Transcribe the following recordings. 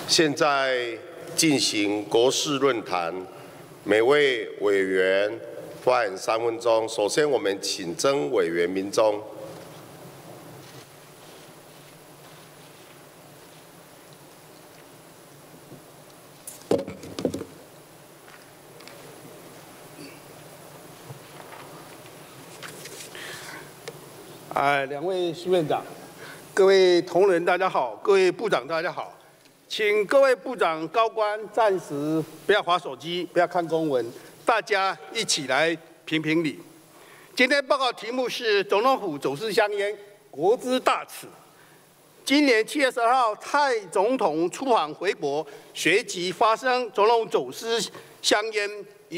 现在进行国事论坛，每位委员发言3分钟。首先，我们请曾委员名中。 两位苏院长，各位同仁大家好，各位部长大家好，请各位部长高官暂时不要滑手机，不要看公文，大家一起来评评理。今天报告题目是总统府走私香烟，国之大耻。今年7月12号，蔡总统出访回国，随即发生总统走私香烟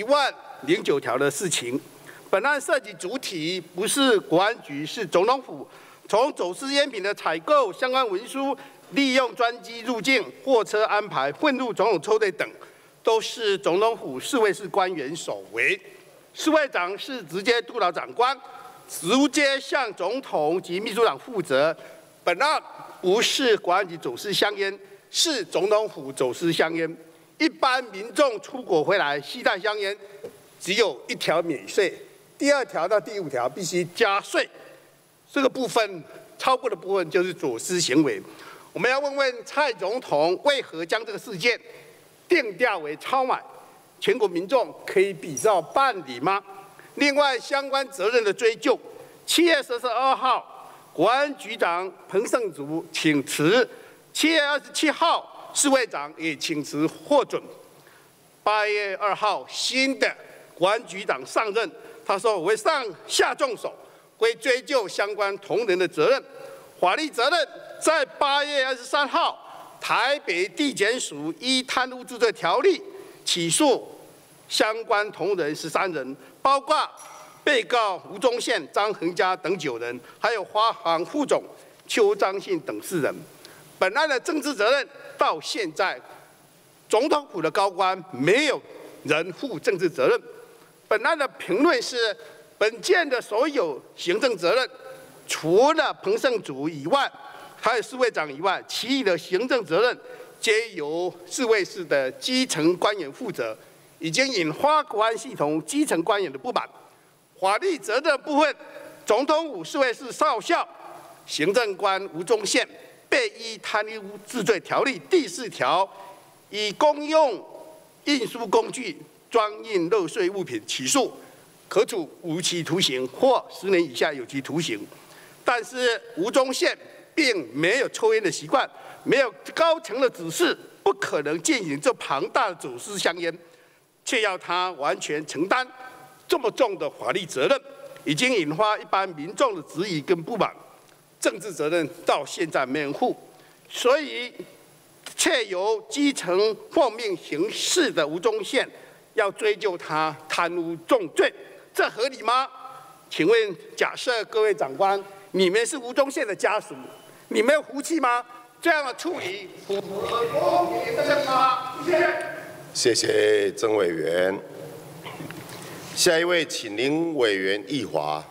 10009条的事情。本案涉及主体不是国安局，是总统府。从走私烟品的采购相关文书、利用专机入境、货车安排、混入总统车队等，都是总统府侍卫室官员所为。侍卫长是直接督导长官，直接向总统及秘书长负责。本案不是国安局走私香烟，是总统府走私香烟。一般民众出国回来携带香烟，只有1条免税。第2条到第5条必须加税，这个部分超过的部分就是走私行为。我们要问问蔡总统为何将这个事件定调为超买？全国民众可以比照办理吗？另外，相关责任的追究，7月12号，国安局长彭胜竹请辞，7月27号，侍卫长也请辞获准。8月2号，新的国安局长上任。他说：“我会上下重手，会追究相关同仁的责任。法律责任在8月23号，台北地检署依贪污治罪条例起诉相关同仁13人，包括被告吴宗宪、张恒嘉等9人，还有华航副总邱彰信等4人。本案的政治责任到现在，总统府的高官没有人负政治责任。”本案的评论是，本件的所有行政责任，除了彭胜竹以外，还有侍卫长以外，其余的行政责任皆由侍卫室的基层官员负责，已经引发国安系统基层官员的不满。法律责任部分，总统府侍卫室少校行政官吴宗宪被依贪污治罪条例第4条，以公用运输工具装运漏税物品起诉，可处无期徒刑或10年以下有期徒刑。但是吴宗宪并没有抽烟的习惯，没有高层的指示，不可能进行这庞大的走私香烟，却要他完全承担这么重的法律责任，已经引发一般民众的质疑跟不满。政治责任到现在没人负，所以却由基层奉命行事的吴宗宪要追究他贪污重罪，这合理吗？请问，假设各位长官，你们是吴宗宪的家属，你们有服气吗？这样的处理符合公平正义吗？ 谢谢曾委员。下一位，请林委员议华。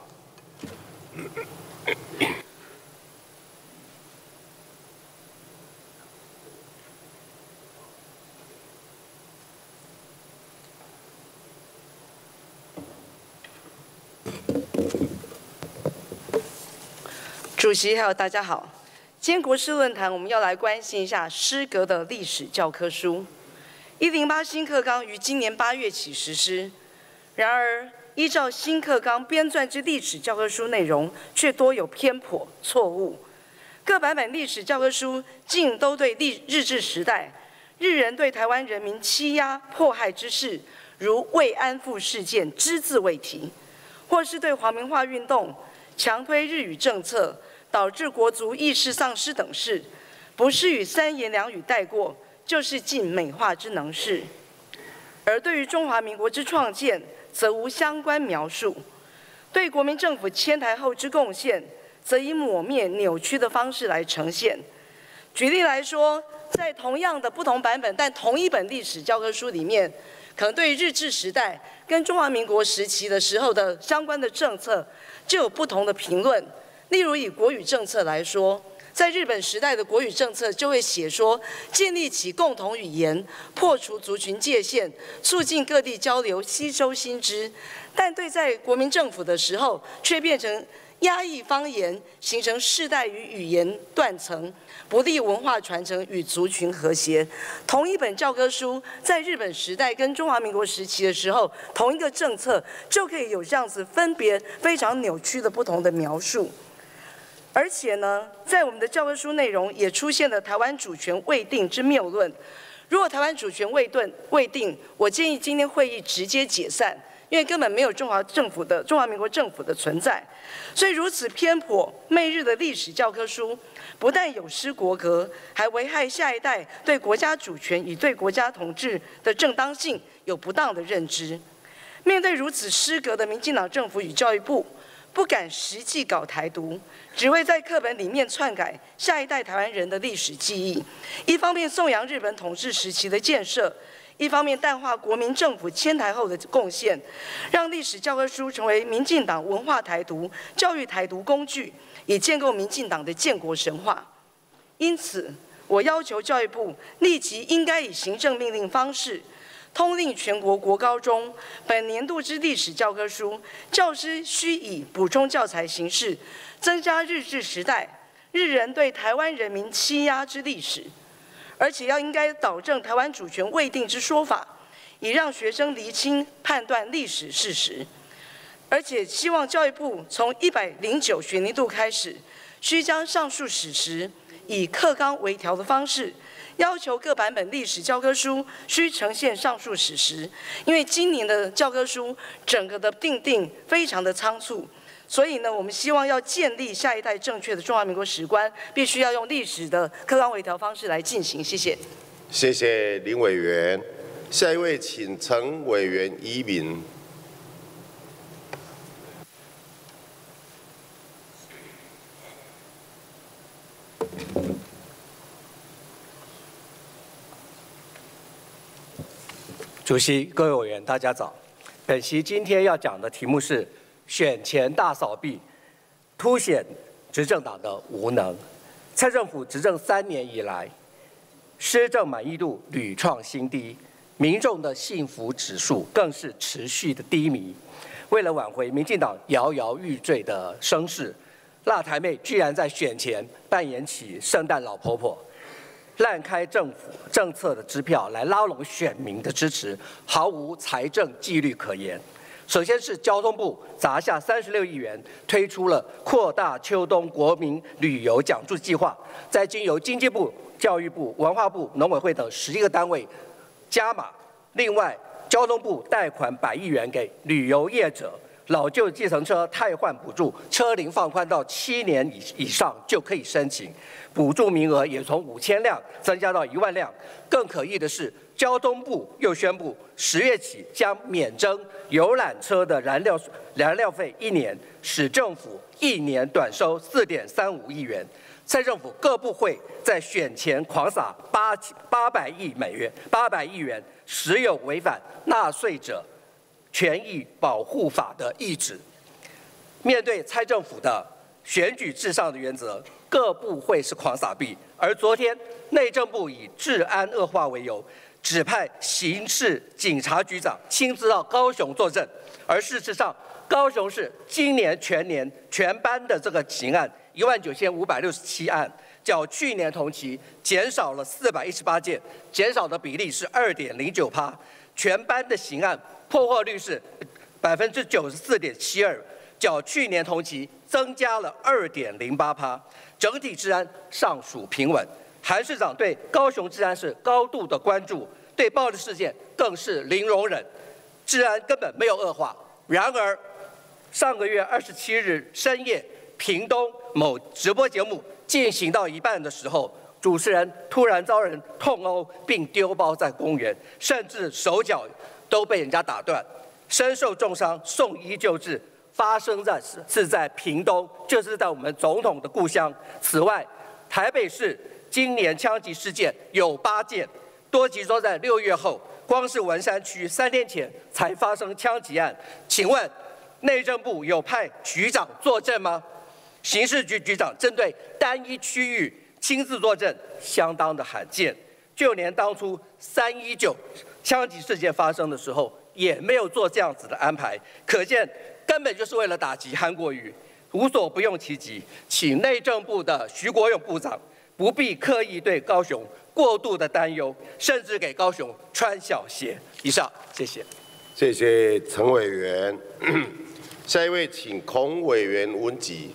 主席还有大家好，今天国事论坛我们要来关心一下失格的历史教科书。108新课纲于今年8月起实施，然而依照新课纲编撰之历史教科书内容，却多有偏颇错误。各版本历史教科书竟都对日治时代日人对台湾人民欺压迫害之事，如慰安妇事件只字未提，或是对皇民化运动强推日语政策，导致国族意识丧失等事，不是与3言2语带过，就是尽美化之能事。而对于中华民国之创建，则无相关描述；对国民政府迁台后之贡献，则以抹灭、扭曲的方式来呈现。举例来说，在同样的不同版本，但同一本历史教科书里面，可能对日治时代跟中华民国时期的时候的相关的政策，就有不同的评论。例如以国语政策来说， 在日本时代的国语政策就会写说，建立起共同语言，破除族群界限，促进各地交流，吸收新知。但对在国民政府的时候，却变成压抑方言，形成世代与语言断层，不利文化传承与族群和谐。同一本教科书，在日本时代跟中华民国时期的时候，同一个政策就可以有这样子分别非常扭曲的不同的描述。而且呢，在我们的教科书内容也出现了台湾主权未定之谬论。如果台湾主权未定，我建议今天会议直接解散，因为根本没有中华民国政府的存在。所以如此偏颇媚日的历史教科书，不但有失国格，还危害下一代对国家主权与对国家统治的正当性有不当的认知。面对如此失格的民进党政府与教育部，不敢实际搞台独，只会在课本里面篡改下一代台湾人的历史记忆，一方面颂扬日本统治时期的建设，一方面淡化国民政府迁台后的贡献，让历史教科书成为民进党文化台独、教育台独工具，也建构民进党的建国神话。因此，我要求教育部立即应该以行政命令方式，通令全国国高中本年度之历史教科书，教师须以补充教材形式，增加日治时代日人对台湾人民欺压之历史，而且应该导正台湾主权未定之说法，以让学生厘清判断历史事实。而且希望教育部从109学年度开始，须将上述史实以课纲微调的方式，要求各版本历史教科书需呈现上述史实。因为今年的教科书整个的订定非常的仓促，所以呢，我们希望要建立下一代正确的中华民国史观，必须要用历史的课纲微调方式来进行。谢谢。 谢谢林委员。下一位，请陈委员移民。 主席、各位委员，大家早。本席今天要讲的题目是选前大扫弊，凸显执政党的无能。蔡政府执政3年以来，施政满意度屡创新低，民众的幸福指数更是持续的低迷。为了挽回民进党摇摇欲坠的声势，辣台妹居然在选前扮演起圣诞老婆婆，滥开政府政策的支票来拉拢选民的支持，毫无财政纪律可言。首先是交通部砸下36亿元，推出了扩大秋冬国民旅游奖助计划，再经由经济部、教育部、文化部、农委会等11个单位加码。另外，交通部贷款100亿元给旅游业者。老旧计程车汰换补助，车龄放宽到7年以上就可以申请，补助名额也从5000辆增加到1万辆。更可疑的是，交通部又宣布10月起将免征游览车的燃料费1年，使政府1年短收4.35亿元。蔡政府各部会在选前狂撒800亿元，实有违反纳税者权益保护法的意旨。面对蔡政府的选举至上的原则，各部会是狂撒币。而昨天内政部以治安恶化为由，指派刑事警察局长亲自到高雄作证。而事实上，高雄市今年全班的这个刑案19567案，较去年同期减少了418件，减少的比例是2.09%。全班的刑案破获率是94.72%，较去年同期增加了2.08%，整体治安尚属平稳。韩市长对高雄治安是高度的关注，对暴力事件更是零容忍，治安根本没有恶化。然而，上个月27日深夜，屏东某直播节目进行到一半的时候，主持人突然遭人痛殴并丢包在公园，甚至手脚都被人家打断，身受重伤，送医救治。发生在屏东，就是在我们总统的故乡。此外，台北市今年枪击事件有8件，多集中在6月后。光是文山区3天前才发生枪击案，请问内政部有派局长作证吗？ 刑事局局长针对单一区域亲自作证，相当的罕见。就连当初319枪击事件发生的时候，也没有做这样子的安排，可见根本就是为了打击韩国瑜，无所不用其极。请内政部的徐国勇部长不必刻意对高雄过度的担忧，甚至给高雄穿小鞋。以上，谢谢。 谢谢陈委员。下一位，请孔委员问及。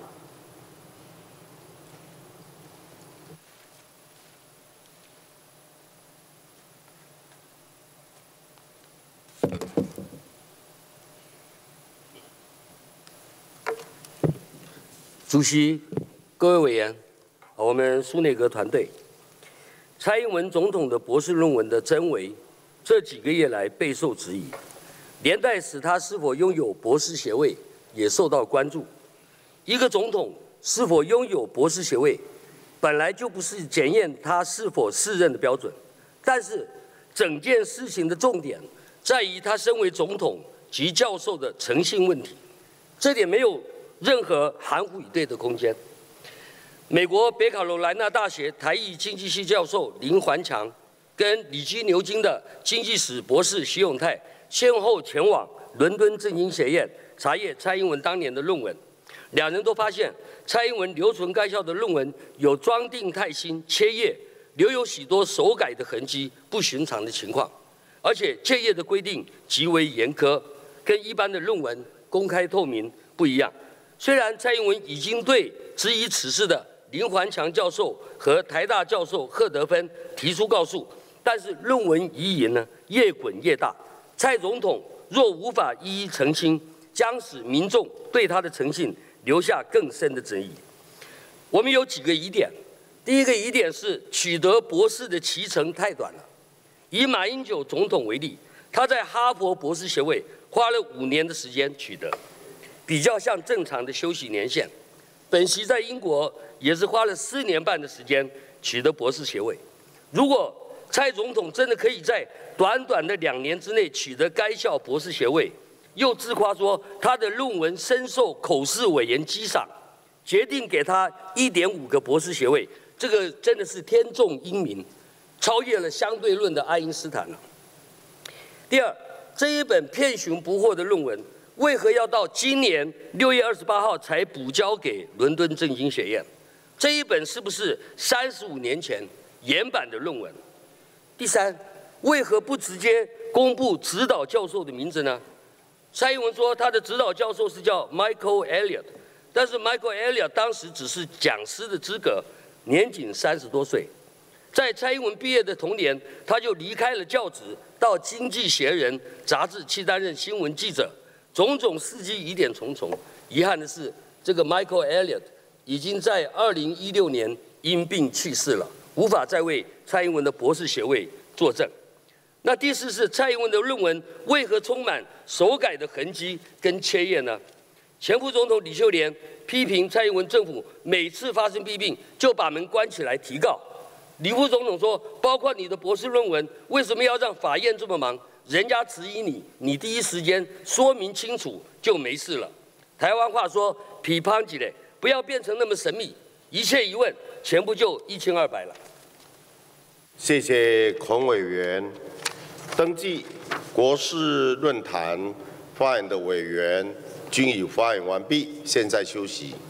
主席、各位委员，我们苏内阁团队，蔡英文总统的博士论文的真伪，这几个月来备受质疑，连带使他是否拥有博士学位也受到关注。一个总统是否拥有博士学位，本来就不是检验他是否适任的标准，但是整件事情的重点在于他身为总统及教授的诚信问题，这点没有任何含糊以对的空间。美国北卡罗来纳大学台艺经济系教授林环强跟里基牛津的经济史博士徐永泰先后前往伦敦政经学院查阅蔡英文当年的论文，两人都发现蔡英文留存该校的论文有装订太新、切页，留有许多手改的痕迹，不寻常的情况。而且切页的规定极为严苛，跟一般的论文公开透明不一样。虽然蔡英文已经对质疑此事的林环强教授和台大教授贺德芬提出告诉，但是论文疑云呢越滚越大。蔡总统若无法一一澄清，将使民众对他的诚信留下更深的争议。我们有几个疑点，第一个疑点是取得博士的期程太短了。以马英九总统为例，他在哈佛博士学位花了5年的时间取得，比较像正常的休息年限。本席在英国也是花了4年半的时间取得博士学位。如果蔡总统真的可以在短短的2年之内取得该校博士学位，又自夸说他的论文深受口试委员激赏，决定给他1.5个博士学位，这个真的是天纵英明，超越了相对论的爱因斯坦了。第二，这一本遍寻不获的论文，为何要到今年6月28号才补交给伦敦政经学院？这一本是不是35年前原版的论文？第三，为何不直接公布指导教授的名字呢？蔡英文说他的指导教授是叫 Michael Elliott， 但是 Michael Elliott 当时只是讲师的资格，年仅30多岁。在蔡英文毕业的同年，他就离开了教职，到《经济学人》杂志去担任新闻记者。种种事迹疑点重重。遗憾的是，这个 Michael Elliott 已经在2016年因病去世了，无法再为蔡英文的博士学位作证。那第四是蔡英文的论文为何充满手改的痕迹跟切页呢？前副总统李秀莲批评蔡英文政府每次发生弊病就把门关起来提告。李副总统说，包括你的博士论文，为什么要让法院这么忙？人家质疑你，你第一时间说明清楚就没事了。台湾话说“批判起来”，不要变成那么神秘，一切一问全部就一清二白了。 谢谢孔委员。登记国事论坛发言的委员均已发言完毕，现在休息。